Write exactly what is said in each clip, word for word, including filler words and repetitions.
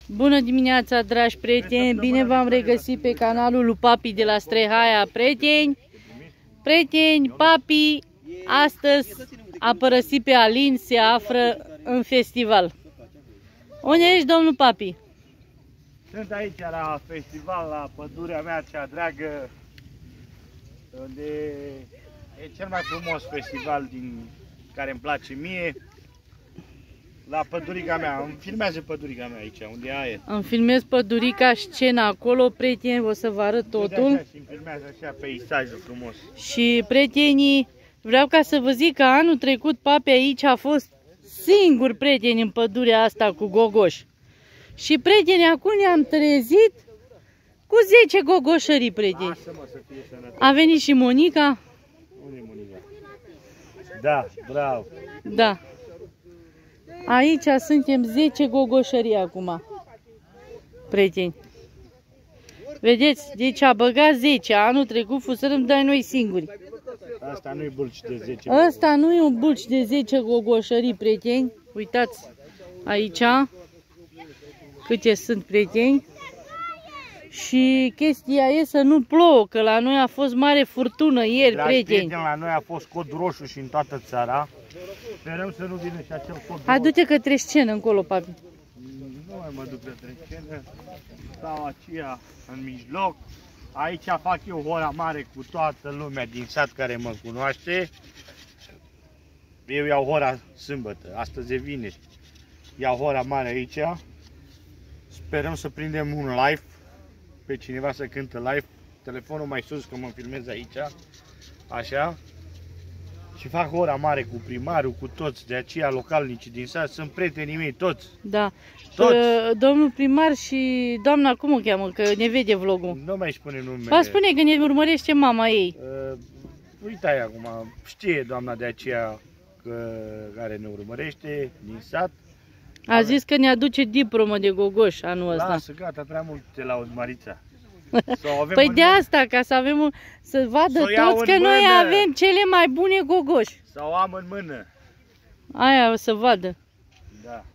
Bună dimineața, dragi prieteni! Bine v-am regăsit pe canalul lui Papi de la Strehaia. Prieteni, prieteni, Papi astăzi a părăsit pe Alin, se află în festival. Unde ești, domnul Papi? Sunt aici la festival, la pădurea mea cea dragă, unde e cel mai frumos festival din care îmi place mie. La pădurica mea, îmi filmează pădurica mea aici, unde e aer. Îmi filmez pădurica, scena acolo, prieteni, o să vă arăt totul. Așa, și îmi filmează așa peisajul frumos. Și prietenii, vreau ca să vă zic că anul trecut Papi aici a fost singur prieten în pădurea asta cu gogoș. Și prietenii, acum ne-am trezit cu zece gogoșării, prieteni. Lasă-mă să fie sănătos. A venit și Monica. Unde e Monica? Da, bravo. Da. Aici suntem zece gogoșării acum, prieteni. Vedeți? Deci a băgat zece. Anul trecut fusărăm de noi singuri. Asta nu e bulci de zece. Asta nu e un bulci de zece gogoșării, prieteni. Uitați aici câte sunt, prieteni. Și chestia e să nu plouă, că la noi a fost mare furtună ieri, Dragi prieteni. prieteni, la noi a fost cod roșu și în toată țara. Sperăm să nu vină și acel cod roșu. Adu-te către scenă încolo, Papi. Nu mai mă duc către scenă. Stau aceea în mijloc. Aici fac eu hora mare cu toată lumea din sat care mă cunoaște. Eu iau hora sâmbătă, astăzi e vineri. Iau hora mare aici. Sperăm să prindem un live, pe cineva să cântă live. Telefonul mai sus că mă filmez aici. Așa. Și fac ora mare cu primarul, cu toți de aceia localnici din sat. Sunt prietenii mei toți. Da. Toți. Uh, domnul primar și doamna, cum o cheamă, că ne vede vlogul? Nu mai spune numele. Va spune că ne urmărește mama ei. Uh, uite-i acum, știe doamna de aceea că, care ne urmărește din sat. A zis că ne aduce diplomă de gogoș anul ăsta. Lasă, gata, prea mult te lauzi, Marița. Păi de asta, ca să avem un, să vadă toți că noi avem cele mai bune gogoși. Sau am în mână. Aia o să vadă. Da.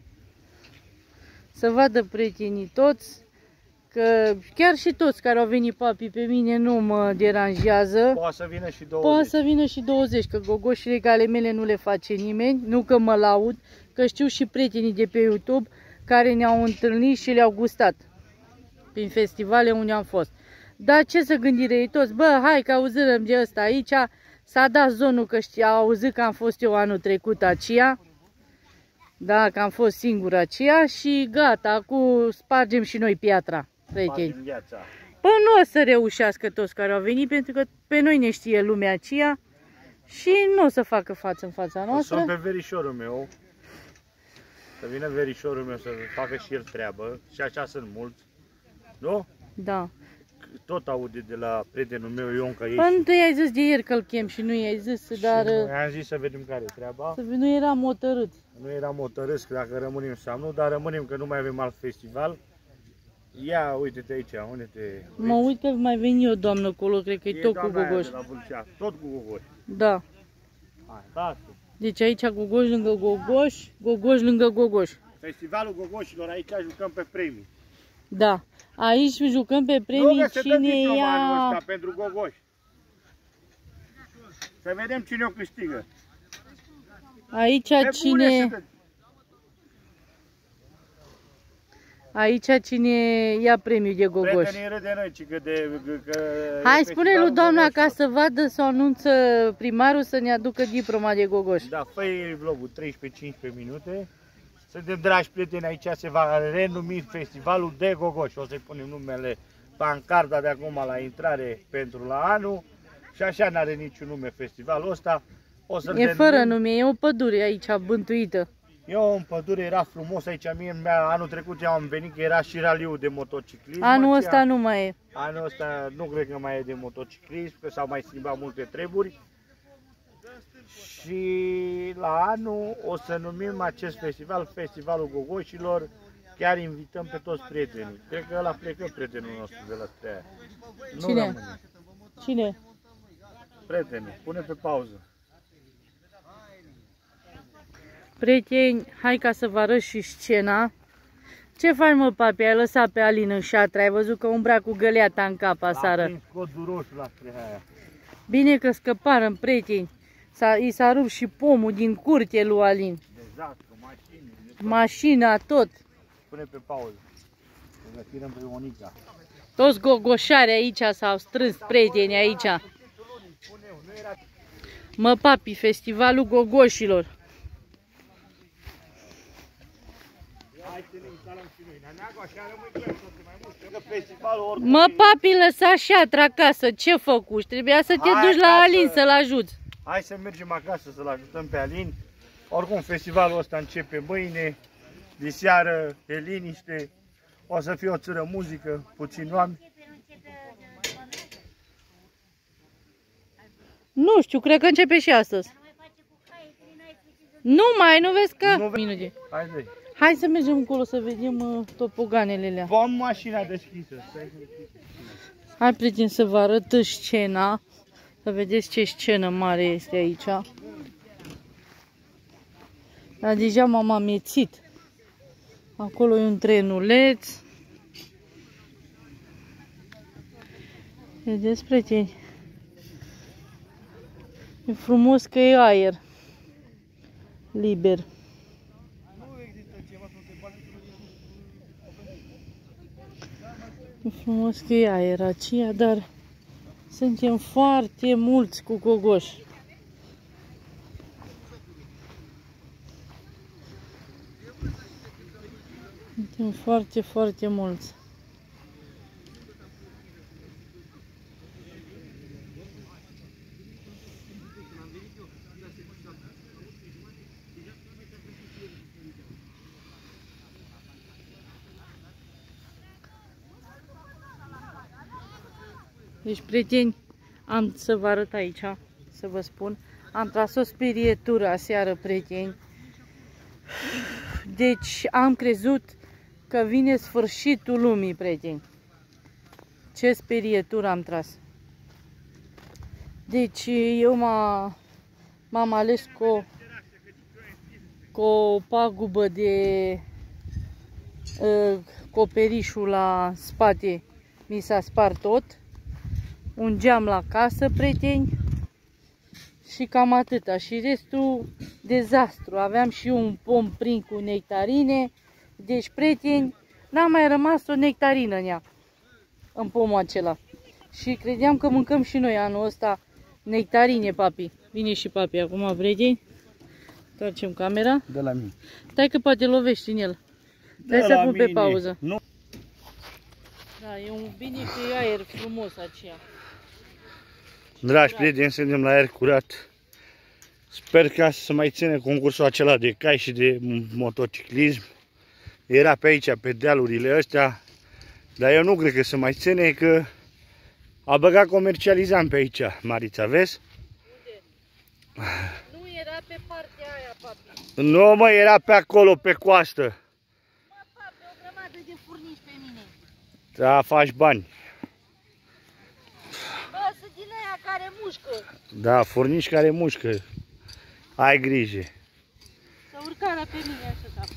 Să vadă prietenii toți, că chiar și toți care au venit, Papi, pe mine nu mă deranjează. Poate să vină și douăzeci. Poate să vină și douăzeci, că gogoșile ca ale mele nu le face nimeni, nu că mă laud, că știu și prietenii de pe YouTube care ne-au întâlnit și le-au gustat prin festivale unde am fost. Dar ce să gândire ei toți? Bă, hai că auzăm de ăsta aici, s-a dat zonul că știa, au auzit că am fost eu anul trecut aceea. Da, că am fost singur aceea și gata, acum spargem și noi piatra, prieteni. Păi nu o să reușească toți care au venit, pentru că pe noi ne știe lumea aceea și nu o să facă față în fața noastră. Sunt pe verișorul meu, să vină verișorul meu să facă și el treabă, și așa sunt mulți, nu? Da. Tot aude de la prietenul meu Ionca ei. Păi nu tu i-ai zis de ieri că-l chem și nu i-ai zis, dar... am zis să vedem care e treaba. Să nu eram hotărât. Nu eram hotărât că dacă rămânem sau nu, dar rămânem că nu mai avem alt festival. Ia, uite-te aici, unde te... Mă uit că mai veni o doamnă acolo, cred că e tot cu gogoș. Tot cu gogoș. Da. Hai, lasă. Deci aici gogoș lângă gogoș, gogoș lângă gogoș. Festivalul gogoșilor, aici jucăm pe premii. Da. Aici jucăm pe premii, cine ia... pentru gogoși. Să vedem cine o câștigă. Aici cine... Aici cine ia premiul de gogoș. Prietenii râde noi, ci că de... Că hai, spune lui doamna ca să vadă, să anunță primarul să ne aducă diploma de gogoș. Da, fă-i vlogul treisprezece cincisprezece minute. Suntem, dragi prieteni, aici se va renumi festivalul de gogoși. O să-i punem numele pancarda de acum la intrare pentru la anul. Și așa n-are niciun nume festivalul ăsta. O să e fără nume, e o pădure aici bântuită. Eu în pădure, era frumos aici, mie anul trecut eu am venit că era și raliu de motociclism. Anul ăsta nu mai e. Anul ăsta nu cred că mai e de motociclism, că s-au mai schimbat multe treburi. Și la anul o să numim acest festival Festivalul Gogoșilor. Chiar invităm pe toți prietenii. Cred că ăla plecă prietenul nostru de la Streaia. Cine? Cine? Prietenul. Pune pe pauză. Prieteni, hai ca să vă arăt și scena. Ce faci, mă, papi? Ai lăsat pe Alin în șatră, ai văzut că umbra cu găleata în cap aseară. L-a prins codul roșu la streha aia. Bine că scăpară, prieteni. I s-a rupt și pomul din curte lui Alin. Dezastru, mașini. Mașina, tot. Pune pe pauză. Să tirăm pe Monica. Toți gogoșari aici s-au strâns, prieteni, aici. Mă, papi, festivalul gogoșilor. Mă, papi, lăsa șatra acasă, ce făcuși? Trebuia să te Hai duci la acasă. Alin să-l ajuți. Hai să mergem acasă să-l ajutăm pe Alin. Oricum, festivalul ăsta începe mâine. De seară e liniște. O să fie o țără muzică, puțin oameni. Nu știu, cred că începe și astăzi. Nu mai, nu vezi că... Nu ve- Minute. Hai zi. Hai să mergem încolo să vedem uh, topoganele alea. Vom mașina deschisă. Stai. Hai, prieteni, să vă arăt scena. Să vedeți ce scenă mare este aici. Dar deja m-am amețit. Acolo e un trenuleț. Vedeți, prieteni? E frumos că e aer liber. E frumos că e aer aceea, dar suntem foarte mulți cu gogoși. Suntem foarte, foarte mulți. Deci, prieteni, am să vă arăt aici, să vă spun. Am tras o sperietură aseară, prieteni. Deci, am crezut că vine sfârșitul lumii, prieteni. Ce sperietură am tras. Deci, eu m-am ales cu o, cu o pagubă de uh, coperișul la spate. Mi s-a spart tot. Un geam la casă, prieteni, și cam atâta. Și restul, dezastru. Aveam și un pom prin cu nectarine. Deci, prieteni, n-a mai rămas o nectarină în ea, în pomul acela. Și credeam că mâncăm și noi anul ăsta nectarine, papi. Vine și papi acum, prieteni. Întoarcem camera. De la mine. Stai că poate lovești în el. Dai să pun pe pauză. Nu. Da, e un bine că e aer frumos aceea. Dragi prieteni, suntem la aer curat. Sper ca să mai ține concursul acela de cai și de motociclism. Era pe aici, pe dealurile astea. Dar eu nu cred că se mai ține, că a băgat comercializant pe aici, Marița, vezi? Unde? Nu era pe partea aia, papi. Nu, mă, era pe acolo, pe coastă. Mă, papi, o grămadă de furnici pe mine. Da, faci bani. Bă, sunt din aia care mușcă. Da, furnici care mușcă. Ai grijă. Să urcarea pe mine așa acum.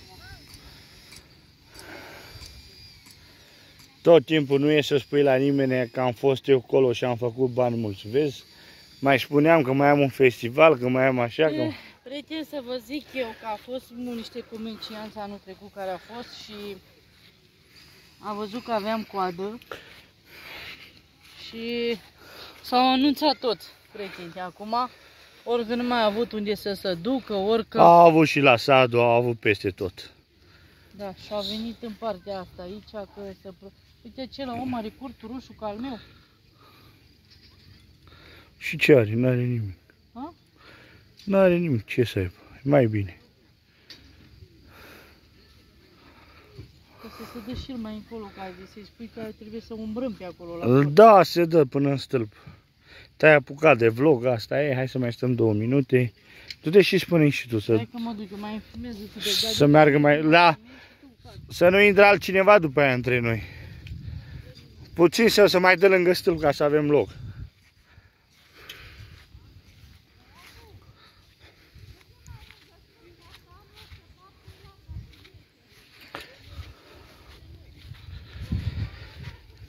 Tot timpul nu e să spui la nimeni că am fost eu acolo și am făcut bani mulți. Vezi? Mai spuneam că mai am un festival, că mai am așa. Că... Prieten, să vă zic eu că a fost niște comercianți anul trecut care a fost și a văzut că aveam coadă și s-au anunțat tot, prieteni. Acum, orică nu mai a avut unde să se ducă, orică... A avut și la Sadu, a avut peste tot. Da, și a venit în partea asta aici, că să... Uite, acela om are curtul roșu ca al meu. Și ce are? N-are nimic. Ha? N-are nimic, ce să aibă? Mai bine. Că să se dă și el mai încolo, ca să-i spui că trebuie să umbrăm pe acolo la cort. Da, se dă până în stâlp. Te-ai apucat de vlog, asta e, hai să mai stăm două minute. Du-te și spune și tu să... Hai că mă duc, eu mai filmez tu de Să meargă mai... La... Să nu intre altcineva după aia între noi. Puțin să se mai dă lângă stâlp ca să avem loc.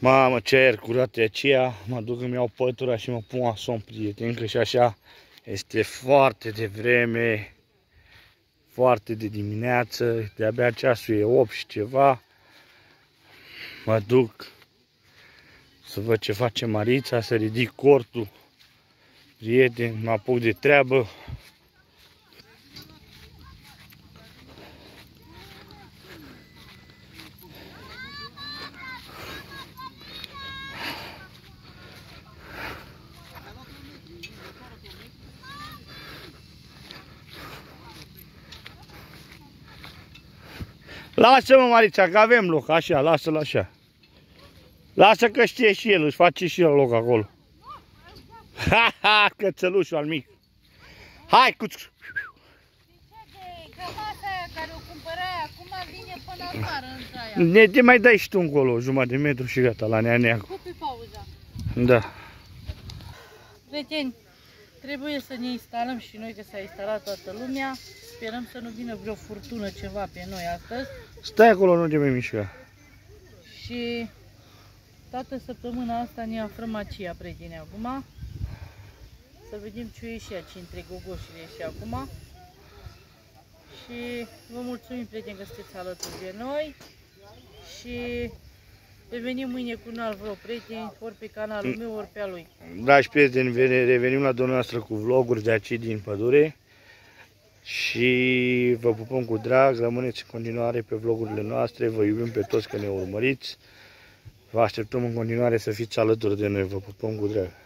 Mamă, ce aer curat e aceea, mă duc, îmi iau pătura și mă pun la somn, prieten, că și așa este foarte devreme, foarte de dimineață, de-abia ceasul e opt și ceva. Mă duc să văd ce face Marița, să ridic cortul, prieten, mă apuc de treabă. Lasă-mă, Marița, că avem loc, așa, lasă-l așa. Lasă că știe și el, își face și el loc acolo. Ha, ha, cățălușul al mic. Hai, cu... Că masa aia care o cumpărai acum vine până afară între aia. Ne te mai dai și tu încolo, jumătate de metru și gata, la neaneacu. Cu pe pauza. Da. Prieteni, trebuie să ne instalăm și noi, că s-a instalat toată lumea. Sperăm să nu vină vreo furtună ceva pe noi astăzi. Stai acolo, nu te mai mișca. Și toată săptămâna asta ne aflăm aici, prieteni, acum. Să vedem ce e și aici între gogoșile și acum. Și vă mulțumim, prieteni, că sunteți alături de noi. Și revenim mâine cu un alt vreo prieteni, ori pe canalul meu, ori pe al lui. Dragi prieteni, revenim la dumneavoastră cu vloguri de aici din pădure. Și vă pupăm cu drag, rămâneți în continuare pe vlogurile noastre, vă iubim pe toți că ne urmăriți. Vă așteptăm în continuare să fiți alături de noi, vă pupăm cu drag.